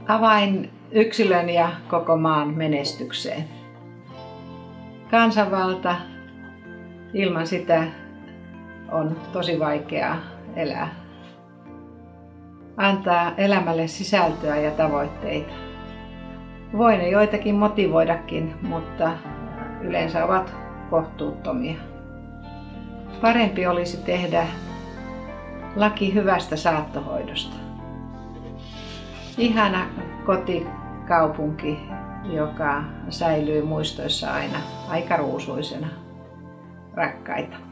Avain yksilön ja koko maan menestykseen. Kansanvalta, ilman sitä on tosi vaikeaa elää. Antaa elämälle sisältöä ja tavoitteita. Voi ne joitakin motivoidakin, mutta yleensä ovat kohtuuttomia. Parempi olisi tehdä laki hyvästä saattohoidosta. Ihana kotikaupunki, joka säilyy muistoissa aina aika ruusuisena. Rakkaita.